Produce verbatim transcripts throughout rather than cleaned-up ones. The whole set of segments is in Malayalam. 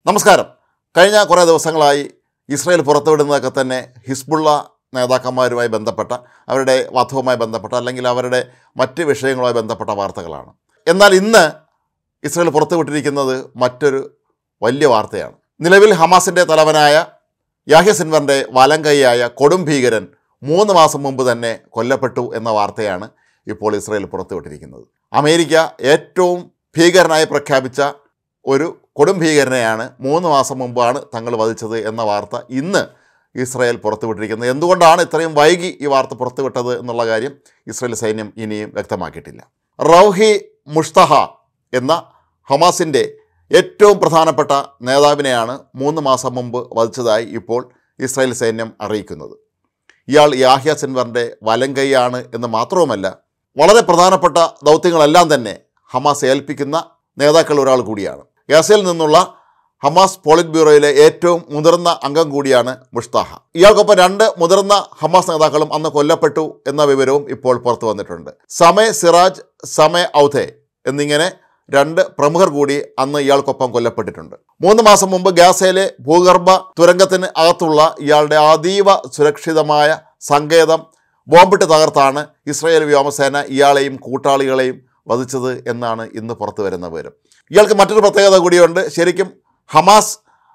നമസ്കാരം. കഴിഞ്ഞ കുറേ ദിവസങ്ങളായി ഇസ്രായേൽ പുറത്തുവിടുന്നതൊക്കെ തന്നെ ഹിസ്ബുള്ള നേതാക്കന്മാരുമായി ബന്ധപ്പെട്ട അവരുടെ വധവുമായി ബന്ധപ്പെട്ട അല്ലെങ്കിൽ അവരുടെ മറ്റ് വിഷയങ്ങളുമായി ബന്ധപ്പെട്ട വാർത്തകളാണ്. എന്നാൽ ഇന്ന് ഇസ്രായേൽ പുറത്തുവിട്ടിരിക്കുന്നത് മറ്റൊരു വലിയ വാർത്തയാണ്. നിലവിൽ ഹമാസിൻ്റെ തലവനായ യാഹ്യ സിൻവറിൻ്റെ വലംകൈയായ കൊടും ഭീകരൻ മൂന്ന് മാസം മുമ്പ് തന്നെ കൊല്ലപ്പെട്ടു എന്ന വാർത്തയാണ് ഇപ്പോൾ ഇസ്രായേൽ പുറത്തുവിട്ടിരിക്കുന്നത്. അമേരിക്ക ഏറ്റവും ഭീകരനായി പ്രഖ്യാപിച്ച ഒരു കൊടും ഭീകരനെയാണ് മൂന്ന് മാസം മുമ്പാണ് തങ്ങൾ വധിച്ചത് എന്ന വാർത്ത ഇന്ന് ഇസ്രായേൽ പുറത്തുവിട്ടിരിക്കുന്നത്. എന്തുകൊണ്ടാണ് ഇത്രയും വൈകി ഈ വാർത്ത പുറത്തുവിട്ടത് എന്നുള്ള കാര്യം ഇസ്രായേൽ സൈന്യം ഇനിയും വ്യക്തമാക്കിയിട്ടില്ല. റൗഹി മുഷ്തഹ എന്ന ഹമാസിൻ്റെ ഏറ്റവും പ്രധാനപ്പെട്ട നേതാവിനെയാണ് മൂന്ന് മാസം മുമ്പ് വധിച്ചതായി ഇപ്പോൾ ഇസ്രായേൽ സൈന്യം അറിയിക്കുന്നത്. ഇയാൾ യാഹ്യ സിൻവറിൻ്റെ വലംകൈയാണ് എന്ന് മാത്രവുമല്ല, വളരെ പ്രധാനപ്പെട്ട ദൗത്യങ്ങളെല്ലാം തന്നെ ഹമാസ് ഏൽപ്പിക്കുന്ന നേതാക്കൾ ഒരാൾ കൂടിയാണ്. ഗസയിൽ നിന്നുള്ള ഹമാസ് പോളിറ്റ് ബ്യൂറോയിലെ ഏറ്റവും മുതിർന്ന അംഗം കൂടിയാണ് മുഷ്താഹ. ഇയാൾക്കൊപ്പം രണ്ട് മുതിർന്ന ഹമാസ് നേതാക്കളും അന്ന് കൊല്ലപ്പെട്ടു എന്ന വിവരവും ഇപ്പോൾ പുറത്തു വന്നിട്ടുണ്ട്. സമേ സിറാജ്, സമേ ഔധെ എന്നിങ്ങനെ രണ്ട് പ്രമുഖർ കൂടി അന്ന് ഇയാൾക്കൊപ്പം കൊല്ലപ്പെട്ടിട്ടുണ്ട്. മൂന്ന് മാസം മുമ്പ് ഗാസയിലെ ഭൂഗർഭ തുരങ്കത്തിന് അകത്തുള്ള ഇയാളുടെ അതീവ സുരക്ഷിതമായ സങ്കേതം ബോംബിട്ട് തകർത്താണ് ഇസ്രായേൽ വ്യോമസേന ഇയാളെയും കൂട്ടാളികളെയും വധിച്ചത് എന്നാണ് ഇന്ന് പുറത്തു വരുന്ന വിവരം. ഇയാൾക്ക് മറ്റൊരു പ്രത്യേകത കൂടിയുണ്ട്. ശരിക്കും ഹമാസ്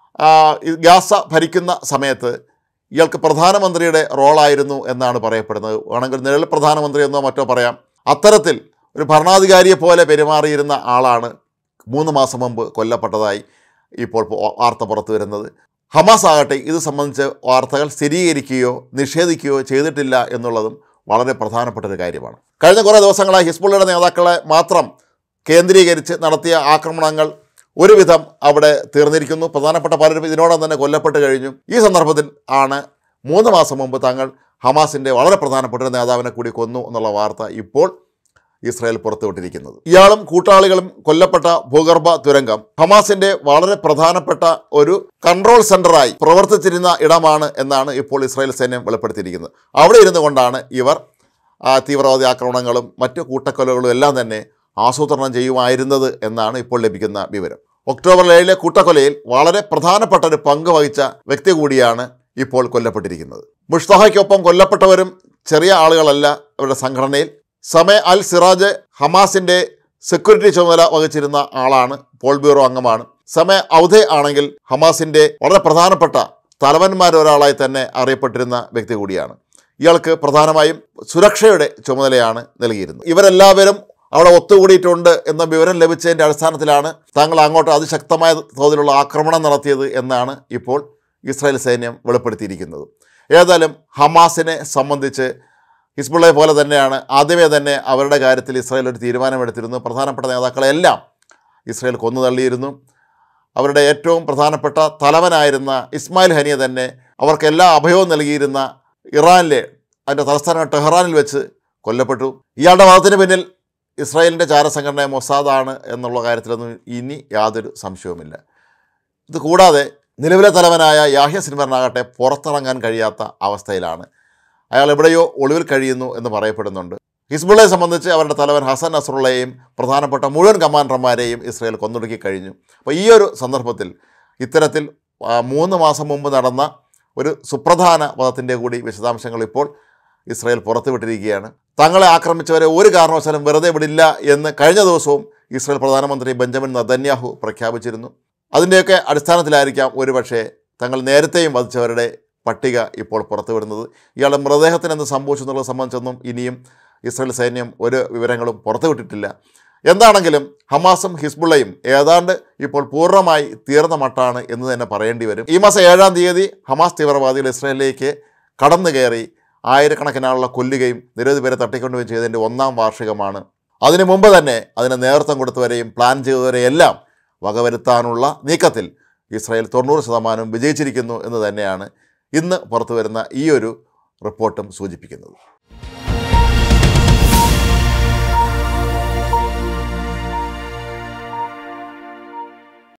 ഗാസ ഭരിക്കുന്ന സമയത്ത് ഇയാൾക്ക് പ്രധാനമന്ത്രിയുടെ റോളായിരുന്നു എന്നാണ് പറയപ്പെടുന്നത്. വേണമെങ്കിൽ നിഴൽ പ്രധാനമന്ത്രി എന്നോ മറ്റോ പറയാം. അത്തരത്തിൽ ഒരു ഭരണാധികാരിയെ പോലെ പെരുമാറിയിരുന്ന ആളാണ് മൂന്ന് മാസം മുമ്പ് കൊല്ലപ്പെട്ടതായി ഇപ്പോൾ വാർത്ത പുറത്തു വരുന്നത്. ഹമാസ് ആകട്ടെ ഇത് സംബന്ധിച്ച് വാർത്തകൾ സ്ഥിരീകരിക്കുകയോ നിഷേധിക്കുകയോ ചെയ്തിട്ടില്ല എന്നുള്ളതും വളരെ പ്രധാനപ്പെട്ട ഒരു കാര്യമാണ്. കഴിഞ്ഞ കുറേ ദിവസങ്ങളായി ഹിസ്ബുള്ളയുടെ നേതാക്കളെ മാത്രം കേന്ദ്രീകരിച്ച് നടത്തിയ ആക്രമണങ്ങൾ ഒരുവിധം അവിടെ തീർന്നിരിക്കുന്നു. പ്രധാനപ്പെട്ട പലരും ഇതിനോടൊപ്പം തന്നെ കൊല്ലപ്പെട്ട് കഴിഞ്ഞു. ഈ സന്ദർഭത്തിൽ ആണ് മൂന്ന് മാസം മുമ്പ് തങ്ങൾ ഹമാസിൻ്റെ വളരെ പ്രധാനപ്പെട്ട ഒരു നേതാവിനെ കൂടി കൊന്നു എന്നുള്ള വാർത്ത ഇപ്പോൾ ഇസ്രായേൽ പുറത്തുവിട്ടിരിക്കുന്നത്. ഇയാളും കൂട്ടാളികളും കൊല്ലപ്പെട്ട ഭൂഗർഭ തുരങ്കം ഹമാസിൻ്റെ വളരെ പ്രധാനപ്പെട്ട ഒരു കൺട്രോൾ സെൻ്ററായി പ്രവർത്തിച്ചിരുന്ന ഇടമാണ് എന്നാണ് ഇപ്പോൾ ഇസ്രായേൽ സൈന്യം വെളിപ്പെടുത്തിയിരിക്കുന്നത്. അവിടെ ഇരുന്നു കൊണ്ടാണ് ഇവർ തീവ്രവാദി ആക്രമണങ്ങളും മറ്റു കൂട്ടക്കൊലകളും എല്ലാം തന്നെ ആസൂത്രണം ചെയ്യുമായിരുന്നത് എന്നാണ് ഇപ്പോൾ ലഭിക്കുന്ന വിവരം. ഒക്ടോബർ ഏഴിലെ കൂട്ടക്കൊലയിൽ വളരെ പ്രധാനപ്പെട്ട ഒരു പങ്ക് വഹിച്ച വ്യക്തി കൂടിയാണ് ഇപ്പോൾ കൊല്ലപ്പെട്ടിരിക്കുന്നത്. മുഷ്തഹയ്ക്കൊപ്പം കൊല്ലപ്പെട്ടവരും ചെറിയ ആളുകളല്ല. അവരുടെ സംഘടനയിൽ സമേ അൽ സിറാജ് ഹമാസിൻ്റെ സെക്യൂരിറ്റി ചുമതല വഹിച്ചിരുന്ന ആളാണ്, പോൾ ബ്യൂറോ അംഗമാണ്. സമേ ഔധെ ആണെങ്കിൽ ഹമാസിൻ്റെ വളരെ പ്രധാനപ്പെട്ട തലവന്മാരൊരാളായി തന്നെ അറിയപ്പെട്ടിരുന്ന വ്യക്തി കൂടിയാണ്. ഇയാൾക്ക് പ്രധാനമായും സുരക്ഷയുടെ ചുമതലയാണ് നൽകിയിരുന്നത്. ഇവരെല്ലാവരും അവിടെ ഒത്തുകൂടിയിട്ടുണ്ട് എന്ന വിവരം ലഭിച്ചതിൻ്റെ അടിസ്ഥാനത്തിലാണ് താങ്കൾ അങ്ങോട്ട് അതിശക്തമായ തോതിലുള്ള ആക്രമണം നടത്തിയത് എന്നാണ് ഇപ്പോൾ ഇസ്രായേൽ സൈന്യം വെളിപ്പെടുത്തിയിരിക്കുന്നത്. ഏതായാലും ഹമാസിനെ സംബന്ധിച്ച് ഹിസ്ബുള്ളയെ പോലെ തന്നെയാണ് ആദ്യമേ തന്നെ അവരുടെ കാര്യത്തിൽ ഇസ്രായേൽ ഒരു തീരുമാനമെടുത്തിരുന്നു. പ്രധാനപ്പെട്ട നേതാക്കളെല്ലാം ഇസ്രായേൽ കൊന്നു തള്ളിയിരുന്നു. അവരുടെ ഏറ്റവും പ്രധാനപ്പെട്ട തലവനായിരുന്ന ഇസ്മായിൽ ഹനിയെ തന്നെ അവർക്ക് എല്ലാ അഭയവും നൽകിയിരുന്ന ഇറാനിലെ അതിൻ്റെ തലസ്ഥാന ടെഹ്റാനിൽ വെച്ച് കൊല്ലപ്പെട്ടു. ഇയാളുടെ വധത്തിന് പിന്നിൽ ഇസ്രായേലിൻ്റെ ചാരസംഘടന മൊസാദാണ് എന്നുള്ള കാര്യത്തിലൊന്നും ഇനി യാതൊരു സംശയവുമില്ല. ഇത് കൂടാതെ നിലവിലെ തലവനായ യാഹ്യ സിൻവറിനാകട്ടെ പുറത്തിറങ്ങാൻ കഴിയാത്ത അവസ്ഥയിലാണ്. അയാൾ എവിടെയോ ഒളിവിൽ കഴിയുന്നു എന്ന് പറയപ്പെടുന്നുണ്ട്. ഹിസ്ബുള്ളയെ സംബന്ധിച്ച് അവരുടെ തലവൻ ഹസൻ നസ്രുള്ളയെയും പ്രധാനപ്പെട്ട മുഴുവൻ കമാൻഡർമാരെയും ഇസ്രായേൽ കൊന്നൊടുക്കി കഴിഞ്ഞു. അപ്പോൾ ഈ ഒരു സന്ദർഭത്തിൽ ഇത്തരത്തിൽ മൂന്ന് മാസം മുമ്പ് നടന്ന ഒരു സുപ്രധാന വധത്തിൻ്റെ കൂടി വിശദാംശങ്ങൾ ഇപ്പോൾ ഇസ്രായേൽ പുറത്തുവിട്ടിരിക്കുകയാണ്. തങ്ങളെ ആക്രമിച്ചവരെ ഒരു കാരണവശാലും വെറുതെ വിടില്ല എന്ന് കഴിഞ്ഞ ദിവസവും ഇസ്രായേൽ പ്രധാനമന്ത്രി ബെഞ്ചമിൻ നെതന്യാഹു പ്രഖ്യാപിച്ചിരുന്നു. അതിൻ്റെയൊക്കെ അടിസ്ഥാനത്തിലായിരിക്കാം ഒരുപക്ഷെ തങ്ങൾ നേരത്തെയും വധിച്ചവരുടെ പട്ടിക ഇപ്പോൾ പുറത്തുവിടുന്നത്. ഇയാളുടെ മൃതദേഹത്തിന് എന്ത് സംഭവിച്ചു എന്നുള്ളത് സംബന്ധിച്ചൊന്നും ഇനിയും ഇസ്രായേൽ സൈന്യം ഒരു വിവരങ്ങളും പുറത്തുവിട്ടിട്ടില്ല. എന്താണെങ്കിലും ഹമാസും ഹിസ്ബുള്ളയും ഏതാണ്ട് ഇപ്പോൾ പൂർണ്ണമായി തീർന്ന മട്ടാണ് എന്ന് തന്നെ പറയേണ്ടി വരും. ഈ മാസം ഏഴാം തീയതി ഹമാസ് തീവ്രവാദികൾ ഇസ്രായേലിലേക്ക് കടന്നു കയറി ആയിരക്കണക്കിന് ആളുകളെ കൊല്ലുകയും നിരവധി പേരെ തട്ടിക്കൊണ്ടുപോയി ചെയ്തതിൻ്റെ ഒന്നാം വാർഷികമാണ്. അതിനു മുമ്പ് തന്നെ അതിന് നേതൃത്വം കൊടുത്തവരെയും പ്ലാൻ ചെയ്തവരെയെല്ലാം വകവരുത്താനുള്ള നീക്കത്തിൽ ഇസ്രായേൽ തൊണ്ണൂറ് ശതമാനം വിജയിച്ചിരിക്കുന്നു എന്ന് തന്നെയാണ് ഇന്ന് പുറത്തു വരുന്ന ഈ ഒരു റിപ്പോർട്ടും സൂചിപ്പിക്കുന്നത്.